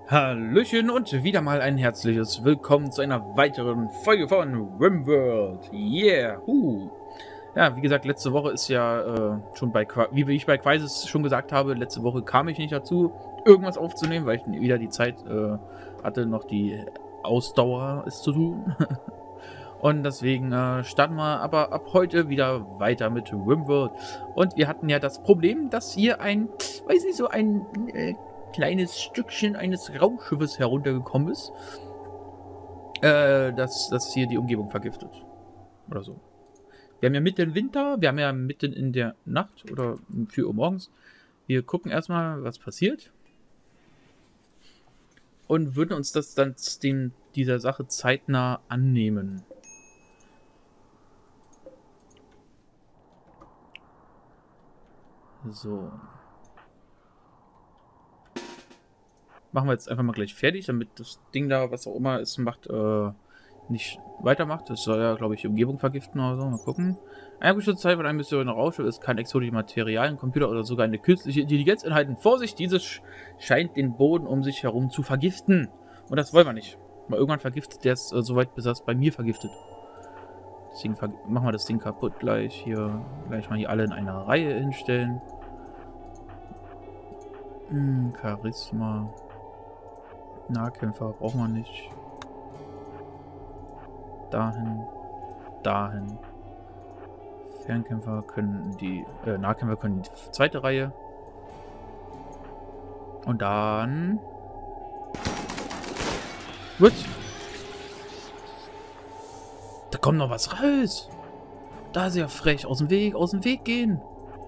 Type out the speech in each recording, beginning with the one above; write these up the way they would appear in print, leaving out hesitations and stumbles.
Hallöchen und wieder mal ein herzliches Willkommen zu einer weiteren Folge von RimWorld. Yeah! Ja, wie gesagt, letzte Woche ist ja schon wie ich bei Quizes schon gesagt habe, letzte Woche kam ich nicht dazu, irgendwas aufzunehmen, weil ich wieder die Zeit hatte, noch die Ausdauer es zu tun. Und deswegen starten wir aber ab heute wieder weiter mit RimWorld. Und wir hatten ja das Problem, dass hier ein, weiß nicht, so ein kleines Stückchen eines Raumschiffes heruntergekommen ist, das hier die Umgebung vergiftet. Oder so. Wir haben ja mitten im Winter, wir haben ja mitten in der Nacht oder 4 Uhr morgens. Wir gucken erstmal, was passiert. Und würden uns das dann dieser Sache zeitnah annehmen. So. Machen wir jetzt einfach mal gleich fertig, damit das Ding da, was auch immer es macht, nicht weitermacht. Das soll ja, glaube ich, die Umgebung vergiften oder so. Mal gucken. Eine bestimmte Zeit von einem Mission Raumschiff ist kein exotisches Materialien, Computer oder sogar eine künstliche Intelligenz enthalten. Vorsicht, dieses scheint den Boden um sich herum zu vergiften. Und das wollen wir nicht. Weil irgendwann vergiftet der es so weit, bis er es bei mir vergiftet. Deswegen machen wir das Ding kaputt gleich. Hier gleich mal hier alle in einer Reihe hinstellen. Charisma. Nahkämpfer brauchen wir nicht. Dahin. Dahin. Fernkämpfer können die. Nahkämpfer können die zweite Reihe. Und dann. Gut. Da kommt noch was raus. Da ist ja frech. Aus dem Weg gehen.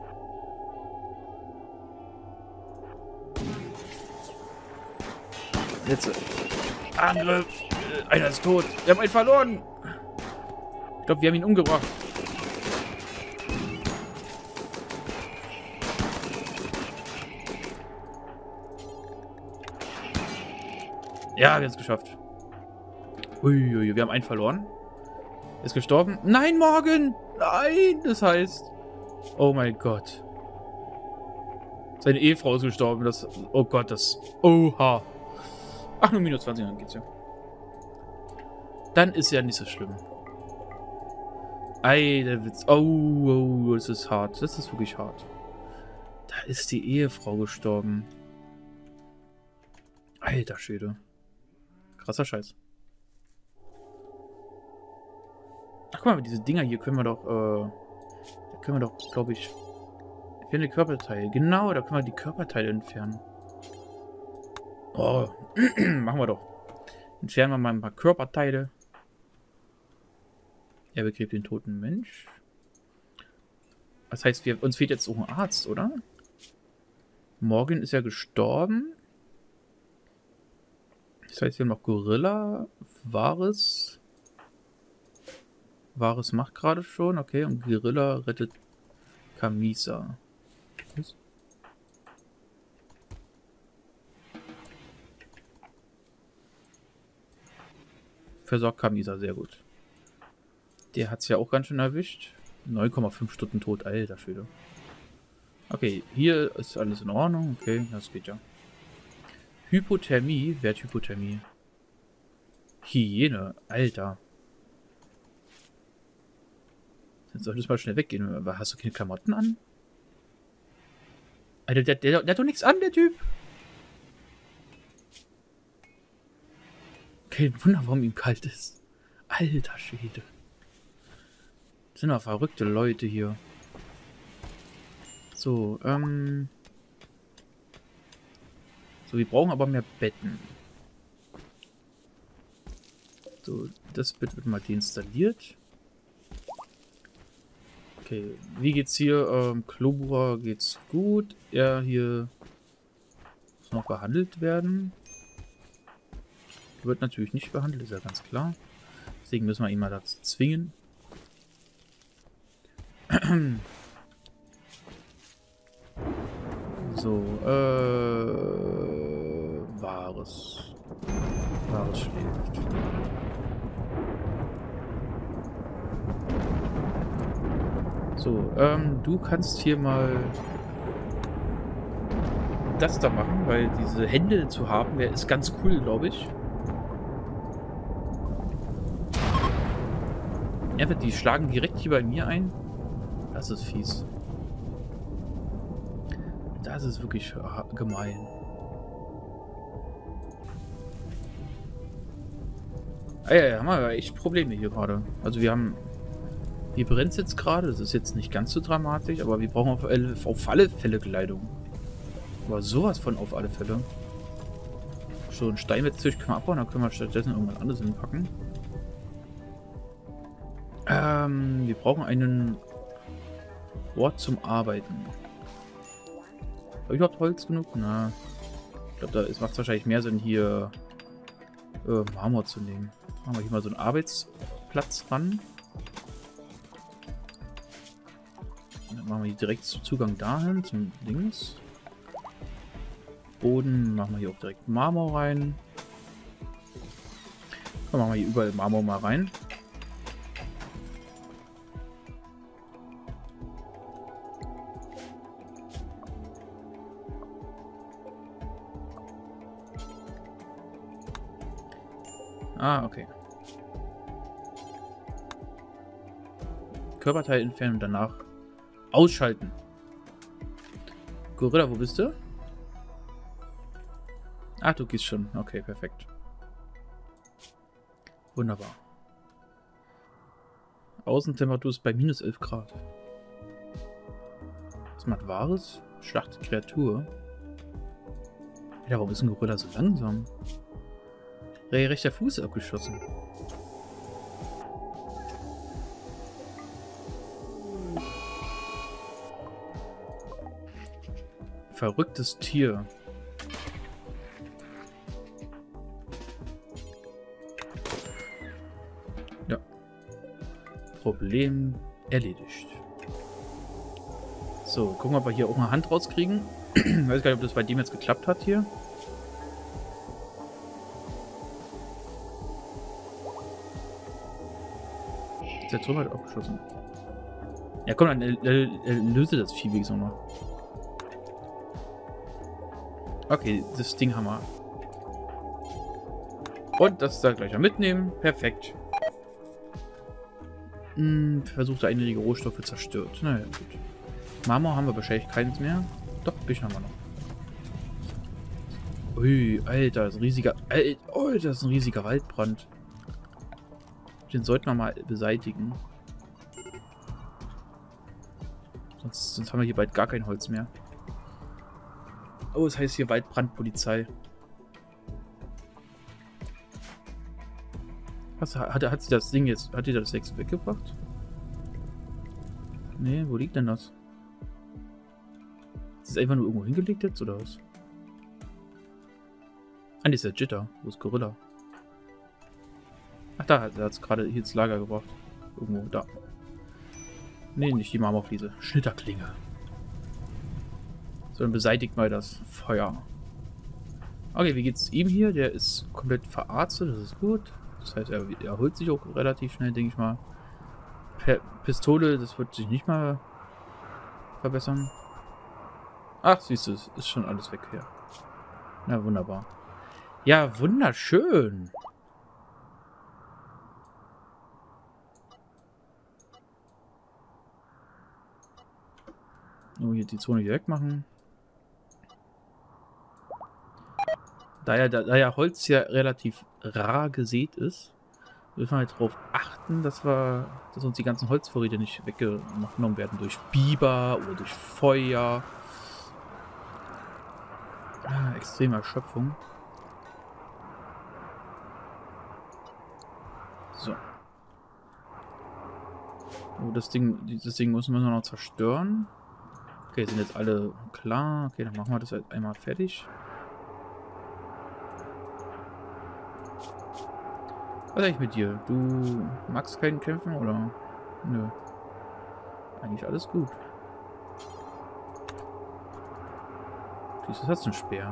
Jetzt. Angriff. Einer ist tot. Wir haben einen verloren. Ich glaube, wir haben ihn umgebracht. Ja, wir haben es geschafft. Uiuiui, wir haben einen verloren. Ist gestorben. Nein, Morgan! Nein, das heißt... Oh mein Gott. Seine Ehefrau ist gestorben. Das... Oh Gott, das... Oha. Ach, nur minus 20, dann geht's ja. Dann ist ja nicht so schlimm. Ei, der Witz. Oh, das ist hart. Das ist wirklich hart. Da ist die Ehefrau gestorben. Alter Schwede. Krasser Scheiß. Ach, guck mal, diese Dinger hier können wir doch, da können wir doch, glaube ich, entferne Körperteile. Genau, da können wir die Körperteile entfernen. Oh, machen wir doch. Entfernen wir mal ein paar Körperteile. Er begräbt den toten Mensch. Das heißt, uns fehlt jetzt auch ein Arzt, oder? Morgan ist ja gestorben. Das heißt, wir haben noch Gorilla. Varys macht gerade schon. Okay, und Gorilla rettet Camisa. Was? Versorgt Camisa, sehr gut. Der hat es ja auch ganz schön erwischt. 9,5 Stunden tot, alter Schwede. Okay, hier ist alles in Ordnung. Okay, das geht ja. Hypothermie? Wer hat Hypothermie? Hyäne, Alter. Jetzt soll das mal schnell weggehen. Aber hast du keine Klamotten an? Alter, der hat doch nichts an, der Typ. Kein Wunder, warum ihm kalt ist. Alter Schwede. Das sind doch verrückte Leute hier. So, so, wir brauchen aber mehr Betten. So, das Bett wird mal deinstalliert. Okay, wie geht's hier? Klobura geht's gut. Er hier muss noch behandelt werden. Wird natürlich nicht behandelt, ist ja ganz klar. Deswegen müssen wir ihn mal dazu zwingen. So, Varys schläft. So, du kannst hier mal das da machen, weil diese Hände zu haben, ist ganz cool, glaube ich. Einfach, die schlagen direkt hier bei mir ein. Das ist fies. Das ist wirklich gemein. Ah, ja, haben wir aber echt Probleme hier gerade. Also wir haben... Hier brennt es jetzt gerade. Das ist jetzt nicht ganz so dramatisch, aber wir brauchen auf alle Fälle Kleidung. Aber sowas von auf alle Fälle. So, ein Steinmetzeug können wir abbauen, dann können wir stattdessen irgendwas anderes hinpacken. Wir brauchen einen Ort zum Arbeiten. Habe ich überhaupt Holz genug? Na, ich glaube, da macht es wahrscheinlich mehr Sinn, hier Marmor zu nehmen. Machen wir hier mal so einen Arbeitsplatz ran. Und dann machen wir hier direkt Zugang dahin, zum Links. Boden machen wir hier auch direkt Marmor rein. Dann machen wir hier überall Marmor mal rein. Ah, okay. Körperteil entfernen und danach ausschalten. Gorilla, wo bist du? Ach, du gehst schon. Okay, perfekt. Wunderbar. Außentemperatur ist bei minus 11 Grad. Was macht Wahres? Schlachtet Kreatur. Ja, warum ist ein Gorilla so langsam? Rechter Fuß abgeschossen. Verrücktes Tier. Ja. Problem erledigt. So, gucken, ob wir hier auch eine Hand rauskriegen. Ich weiß gar nicht, ob das bei dem jetzt geklappt hat hier. Ist der Turm halt abgeschossen? Ja, komm, dann löse das Vieh wenigstens noch. Okay, das Ding haben wir. Und das da gleich mitnehmen. Perfekt. Versucht einige Rohstoffe zerstört. Naja, gut. Marmor haben wir wahrscheinlich keins mehr. Doch, ein bisschen haben wir noch. Ui, Alter, das ist ein riesiger... Oh, das ist ein riesiger Waldbrand. Den sollten wir mal beseitigen. Sonst haben wir hier bald gar kein Holz mehr. Oh, es heißt hier Waldbrandpolizei. Hat sie das Ding jetzt... Hat die das 6 weggebracht? Nee, wo liegt denn das? Ist das einfach nur irgendwo hingelegt jetzt, oder was? Ah, nee, ist der Jitter. Wo ist Gorilla? Ach, da hat es gerade hier ins Lager gebracht. Irgendwo, da. Nee, nicht die Marmorfliese. Schnitterklinge. So, dann beseitigt mal das Feuer. Okay, wie geht's ihm hier? Der ist komplett verarztet, das ist gut. Das heißt, er erholt sich auch relativ schnell, denke ich mal. Pistole, das wird sich nicht mal verbessern. Ach, siehst du, es ist schon alles weg hier. Na, wunderbar. Ja, wunderschön. Nur hier die Zone hier wegmachen. Da ja Holz ja relativ rar gesät ist, müssen wir halt darauf achten, dass uns die ganzen Holzvorräte nicht weggenommen werden durch Biber oder durch Feuer. Extreme Erschöpfung. So. Oh, dieses Ding müssen wir noch zerstören. Okay, sind jetzt alle klar. Okay, dann machen wir das halt einmal fertig. Was ist eigentlich mit dir? Du magst keinen kämpfen, oder? Nö. Eigentlich alles gut. Dieses hat einen Speer.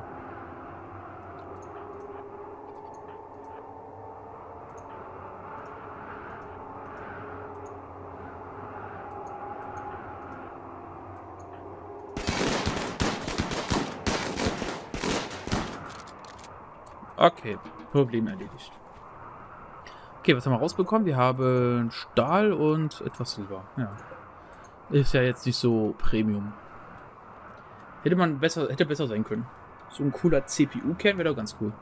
Okay, Problem erledigt. Okay, was haben wir rausbekommen? Wir haben Stahl und etwas Silber. Ja. Ist ja jetzt nicht so Premium. Hätte besser sein können. So ein cooler CPU-Kern wäre doch ganz cool.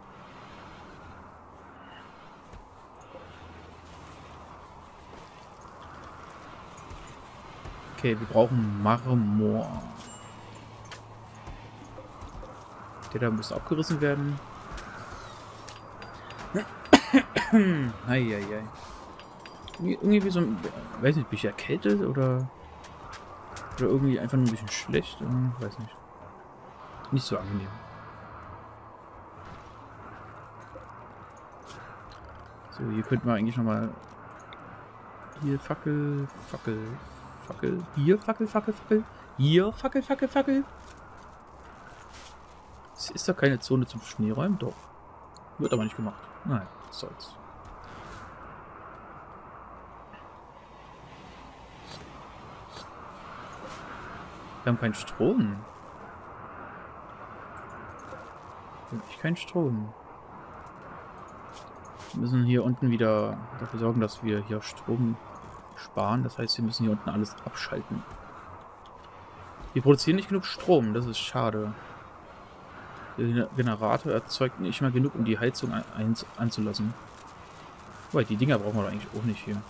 Okay, wir brauchen Marmor. Der da muss abgerissen werden. Eieiei. Irgendwie so ein... Weiß nicht, bin ich erkältet oder irgendwie einfach nur ein bisschen schlecht? Weiß nicht. Nicht so angenehm. So, hier könnten wir eigentlich nochmal... Hier Fackel, Fackel, Fackel. Hier Fackel, Fackel, Fackel. Hier Fackel, Fackel, Fackel. Ist da keine Zone zum Schneeräumen? Doch. Wird aber nicht gemacht. Nein, was soll's. Wir haben keinen Strom. Wirklich keinen Strom. Wir müssen hier unten wieder dafür sorgen, dass wir hier Strom sparen. Das heißt, wir müssen hier unten alles abschalten. Wir produzieren nicht genug Strom. Das ist schade. Der Generator erzeugt nicht mal genug, um die Heizung anzulassen. Wobei, die Dinger brauchen wir doch eigentlich auch nicht hier.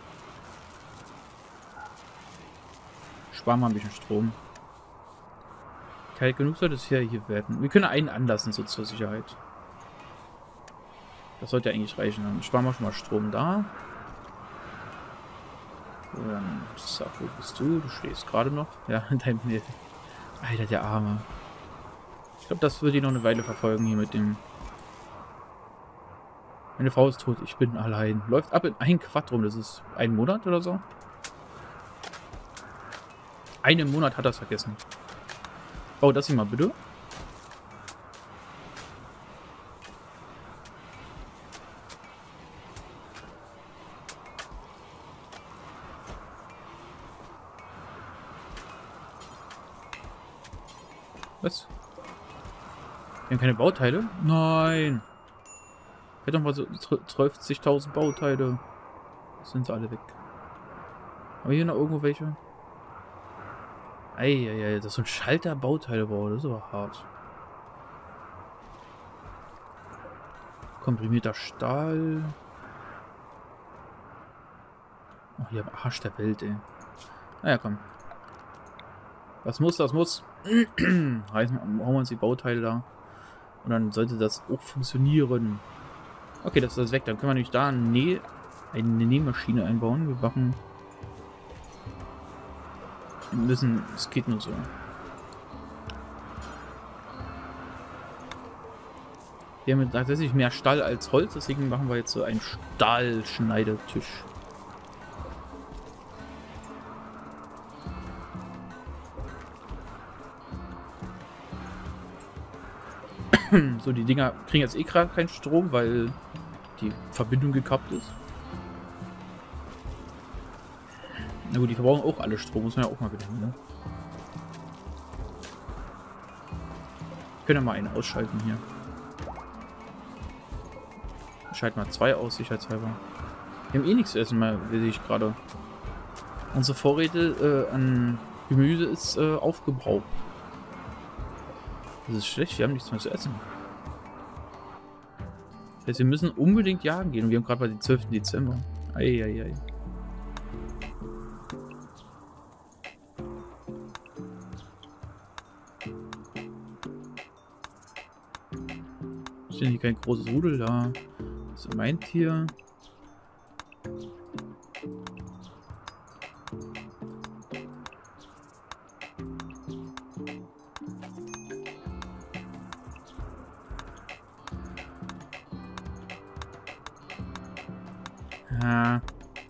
Sparen wir ein bisschen Strom. Kalt genug sollte es hier werden. Wir können einen anlassen, so zur Sicherheit. Das sollte ja eigentlich reichen. Dann sparen wir schon mal Strom da. So, wo bist du? Du stehst gerade noch. Ja, in deinem Nähe. Alter, der Arme. Ich glaube, das wird ihn noch eine Weile verfolgen hier mit dem... Meine Frau ist tot, ich bin allein. Läuft ab in ein Quadrum, das ist ein Monat oder so. Einen Monat hat er es vergessen. Oh, das hier mal bitte. Was? Wir haben keine Bauteile? Nein! Ich hätte doch mal so 12.000 Bauteile. Sind sie alle weg. Haben wir hier noch irgendwo welche? Eieiei, das ist so ein Schalter-Bauteile-Bau, das ist aber hart. Komprimierter Stahl. Oh, hier am Arsch der Welt, ey. Naja, komm. Das muss, das muss. Hauen wir uns die Bauteile da. Und dann sollte das auch funktionieren. Okay, das ist weg. Dann können wir nämlich da eine Nähmaschine einbauen. Wir machen... Wir müssen... Es geht nur so. Wir haben tatsächlich mehr Stahl als Holz. Deswegen machen wir jetzt so einen Stahlschneidetisch. So, die Dinger kriegen jetzt eh gerade keinen Strom, weil die Verbindung gekappt ist. Na gut, die verbrauchen auch alle Strom, muss man ja auch mal bedenken, ne? Können wir mal einen ausschalten hier. Schalten mal 2 aus, sicherheitshalber. Wir haben eh nichts zu essen, mal sehe ich gerade. Unsere Vorräte an Gemüse ist aufgebraucht. Das ist schlecht, wir haben nichts mehr zu essen. Das heißt, wir müssen unbedingt jagen gehen und wir haben gerade mal den 12. Dezember. Eieiei. Ist denn hier kein großes Rudel da? Das ist mein Tier. Ja.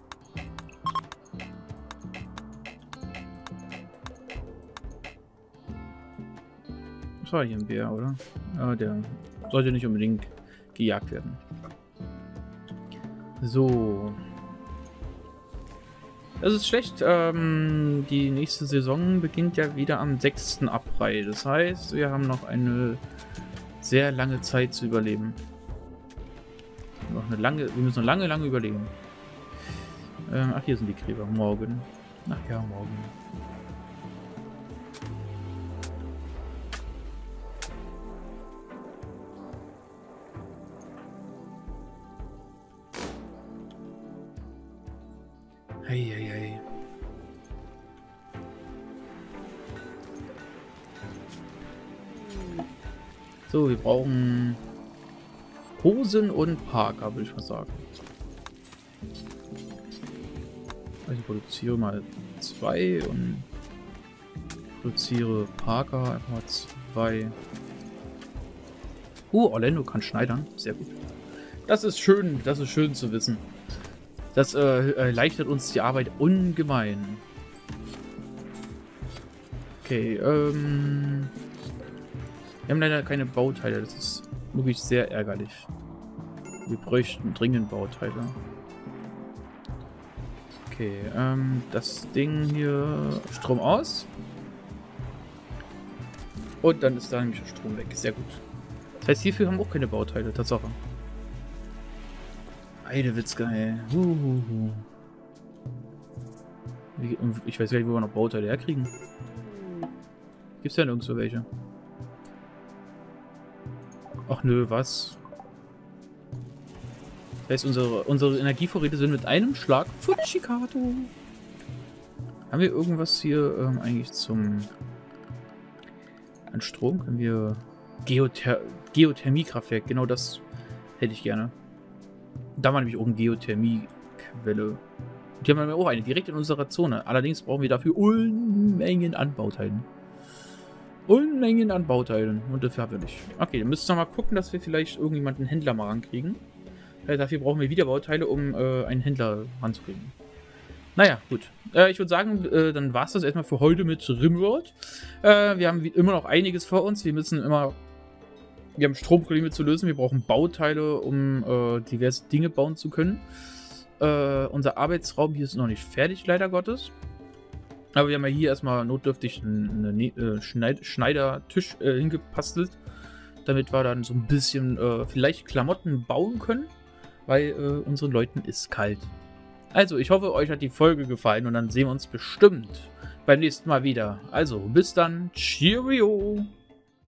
Das war hier ein Bär, oder? Ja, der sollte nicht unbedingt gejagt werden. So. Das ist schlecht. Die nächste Saison beginnt ja wieder am 6. April. Das heißt, wir haben noch eine sehr lange Zeit zu überleben. Wir müssen noch lange überlegen. Ach, hier sind die Gräber. Morgen. Ach ja, morgen. Eieiei. So, wir brauchen Hosen und Parker, würde ich mal sagen. Also ich produziere mal 2 und produziere Parker einfach mal 2. Orlando kann schneidern. Sehr gut. Das ist schön zu wissen. Das erleichtert uns die Arbeit ungemein. Okay, wir haben leider keine Bauteile. Das ist wirklich sehr ärgerlich. Wir bräuchten dringend Bauteile. Okay, das Ding hier... Strom aus. Und dann ist da nämlich der Strom weg. Sehr gut. Das heißt, hierfür haben wir auch keine Bauteile. Tatsache. Heidewitzka, ey. Ich weiß gar nicht, wo wir noch Bauteile herkriegen. Gibt's denn nirgendwo welche? Ach nö, was? Das heißt, unsere Energievorräte sind mit einem Schlag Futschikato. Haben wir irgendwas hier eigentlich zum... An Strom? Können wir... Geothermiekraftwerk, genau das hätte ich gerne. Da war nämlich auch eine Geothermiequelle. Die haben wir auch eine, direkt in unserer Zone. Allerdings brauchen wir dafür Unmengen an Bauteilen. Unmengen an Bauteilen. Und dafür haben wir nicht. Okay, dann müssen wir mal gucken, dass wir vielleicht irgendjemanden Händler mal rankriegen. Dafür brauchen wir wieder Bauteile, um einen Händler ranzukriegen. Naja, gut. Ich würde sagen, dann war es das erstmal für heute mit Rimworld. Wir haben immer noch einiges vor uns. Wir haben Stromprobleme zu lösen. Wir brauchen Bauteile, um diverse Dinge bauen zu können. Unser Arbeitsraum hier ist noch nicht fertig, leider Gottes. Aber wir haben ja hier erstmal notdürftig einen Schneidertisch hingepastelt. Damit wir dann so ein bisschen vielleicht Klamotten bauen können. Weil unseren Leuten ist kalt. Also, ich hoffe, euch hat die Folge gefallen. Und dann sehen wir uns bestimmt beim nächsten Mal wieder. Also, bis dann. Cheerio!